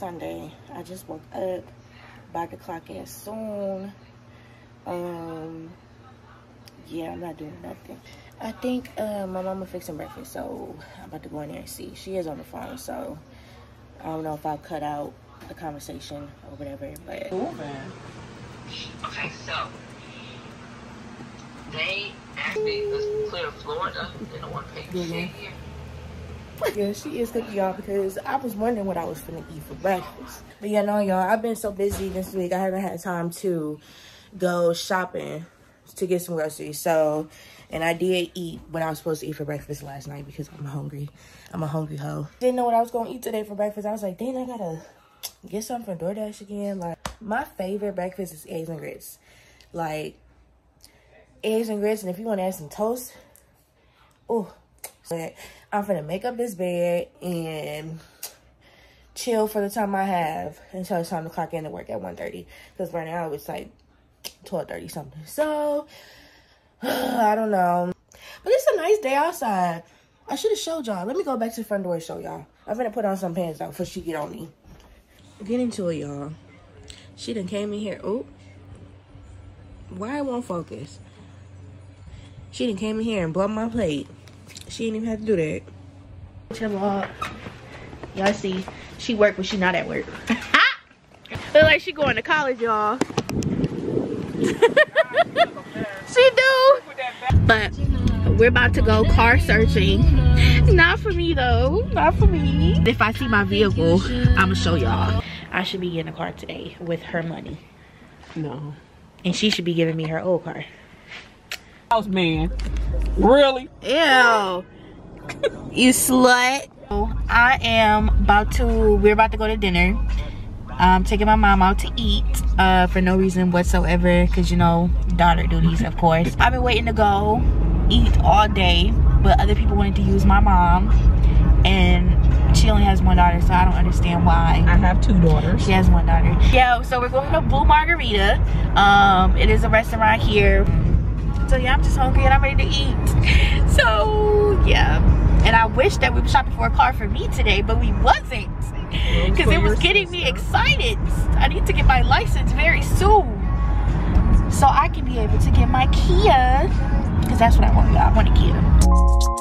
Sunday. I just woke up, about to clock in soon. Yeah, I'm not doing nothing. I think my mama fixing breakfast, so I'm about to go in there and see. She is on the phone, so I don't know if I'll cut out the conversation or whatever, but okay, so they asked me to clear Florida. They don't want to pay shit here. Yeah, she is cooking, y'all, because I was wondering what I was finna eat for breakfast. But yeah, no, y'all, I've been so busy this week. I haven't had time to go shopping to get some groceries. So, and I did eat what I was supposed to eat for breakfast last night because I'm hungry. I'm a hungry hoe. Didn't know what I was going to eat today for breakfast. I was like, dang, I gotta get something from DoorDash again. Like, my favorite breakfast is eggs and grits. Like, eggs and grits, and if you want to add some toast, oh, I'm finna make up this bed and chill for the time I have until it's time to clock in to work at 1:30. Because right now it's like 12:30 something. So, I don't know. But it's a nice day outside. I should have showed y'all. Let me go back to the front door and show y'all. I'm finna put on some pants though before she get on me. Get into it, y'all. She done came in here. Oh, why it won't focus? She done came in here and bumped my plate. She didn't even have to do that. Y'all see, she work when she not at work. Look like she going to college, y'all. She do. But we're about to go car searching. Not for me though, not for me. If I see my vehicle, I'ma show y'all. I should be getting a car today with her money. No. And she should be giving me her old car. House man. Really? Ew. You slut. We're about to go to dinner. I'm taking my mom out to eat for no reason whatsoever, because you know, daughter duties, of course. I've been waiting to go eat all day, but other people wanted to use my mom, and she only has one daughter, so I don't understand why. I have 2 daughters. She has 1 daughter. Yeah, so we're going to Blue Margarita. It is a restaurant here. So yeah, I'm just hungry and I'm ready to eat. So yeah, and I wish that we were shopping for a car for me today, but we wasn't, because it was getting me excited. I need to get my license very soon so I can be able to get my Kia, because that's what I want, y'all. I want a Kia.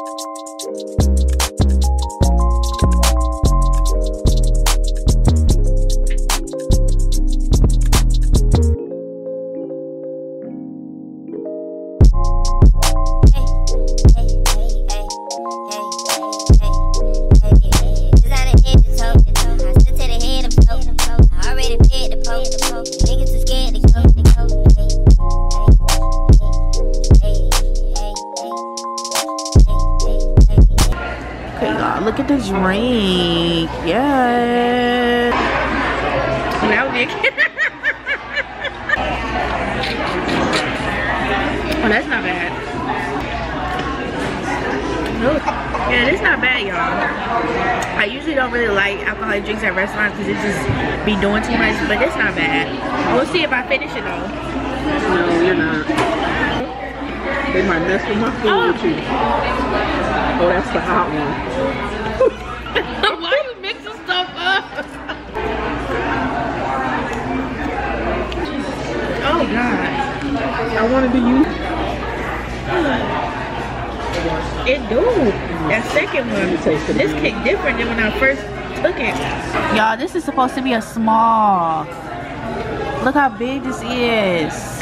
Look at the drink. Yeah. Now Nick. Oh, that's not bad. Yeah, it's not bad, y'all. I usually don't really like alcoholic drinks at restaurants because it just be doing too much, but it's not bad. We'll see if I finish it though. No, you're not. They might mess with my food with you. Oh, that's the hot one. Why are you mixing stuff up? Oh God. I wanted to use. It do. That second one. This kicked different than when I first took it. Y'all, this is supposed to be a small. Look how big this is.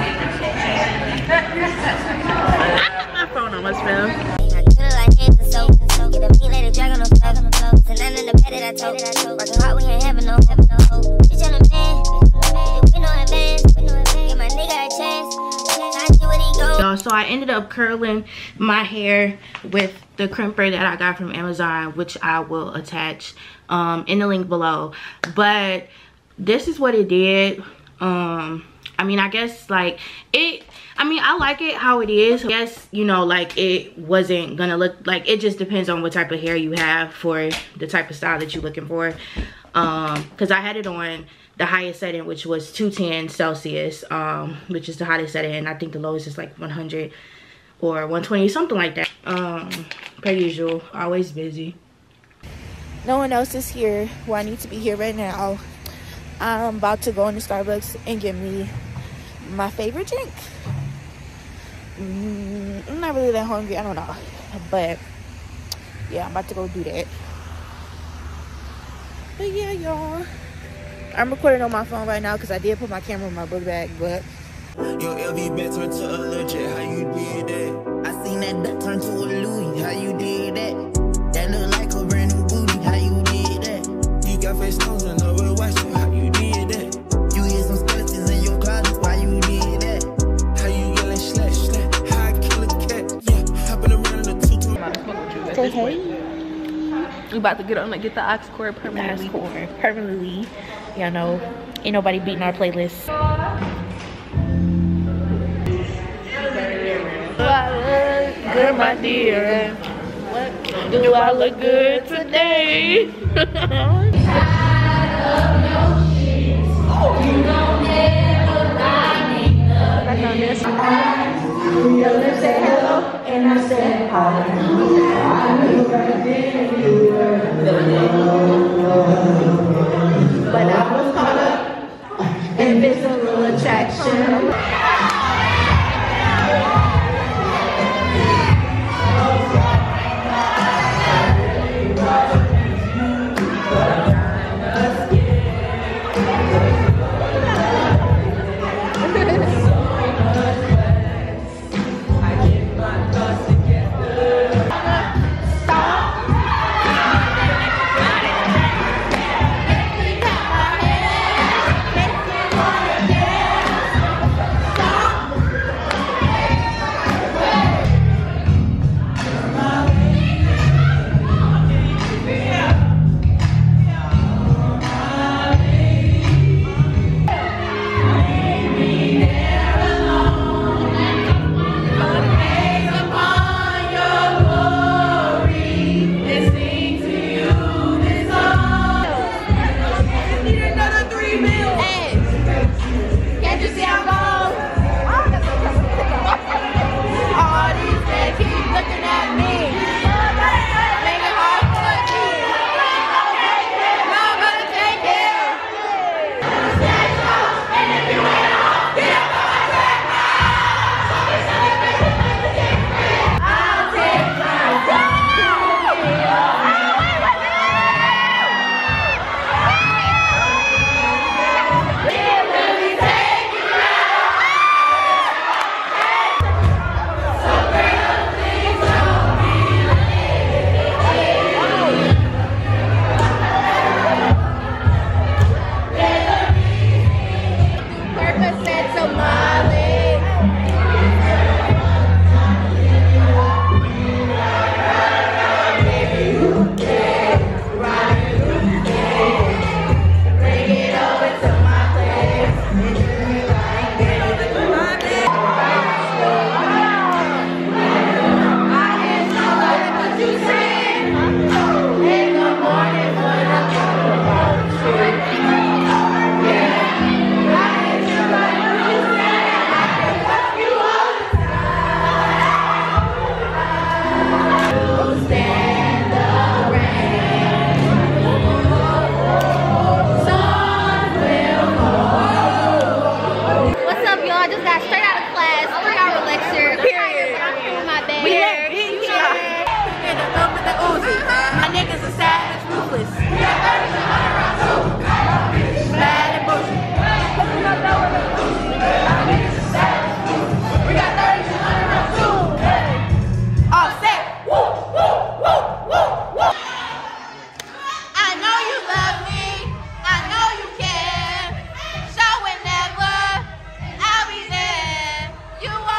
My phone almost fell. Y'all, so I ended up curling my hair with the crimper that I got from Amazon, which I will attach in the link below. But this is what it did. I mean, I guess like it, I mean, I like it how it is. I guess, you know, like it wasn't gonna look like, it just depends on what type of hair you have for the type of style that you're looking for. Because I had it on the highest setting, which was 210 Celsius, which is the hottest setting, and I think the lowest is like 100 or 120, something like that. Per usual, always busy. no one else is here. Well, I need to be here right now. I'm about to go into Starbucks and get me my favorite drink. I'm not really that hungry. I don't know. But yeah, I'm about to go do that. But yeah, y'all. I'm recording on my phone right now because I did put my camera in my book bag, but your LV bet turned to a legit. How you did that? I seen that turn to a Louis. How you did that? That look like a brand new booty. How you did that? You got face stones and over watch you. How you did that? You hit some skeletons in your closet. Why you did that? How you yelling slash slash? How I kill a cat? Yeah, hopping around in a tutu. I'm about to fuck with you at say this hey. point. We about to get on and get the aux cord permanently. Permanently. Y'all know, ain't nobody beating our playlist. Do I look good, my dear? What? Do I look good today? Your lips said hello, and I said hi. But I was caught up in physical attraction. You are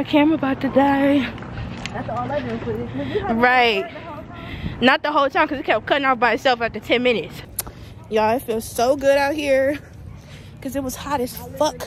my camera about to die. That's all I do for this. Right. Not the whole time, because it kept cutting off by itself after 10 minutes. Y'all, it feels so good out here because it was hot as fuck.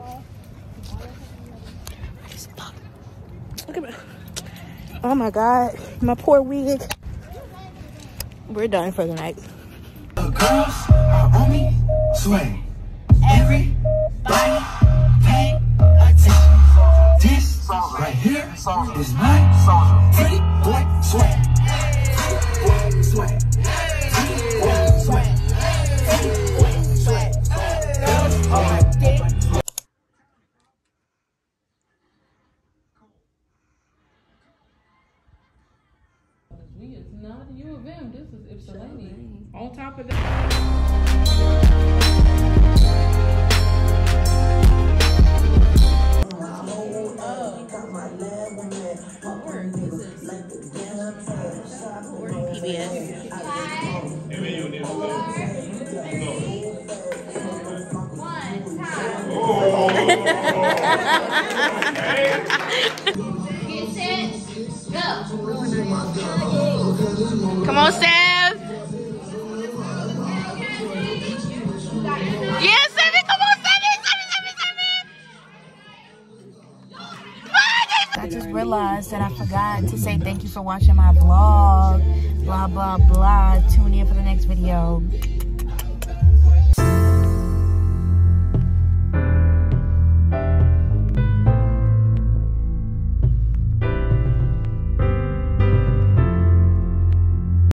Look at me. Oh my God, my poor wig. We're done for the night. The girls are on me, sway. Everybody pay attention. This right here is my pretty boy sway. Pretty boy sway. Pretty boy sway. Pretty boy sway. Girls are dick. It's not U of M. This is Ypsilanti. On top of that. Come on, Steph. Yes, Sammy, come on, Sammy. I just realized that I forgot to say thank you for watching my vlog. Blah, blah, blah. Tune in for the next video.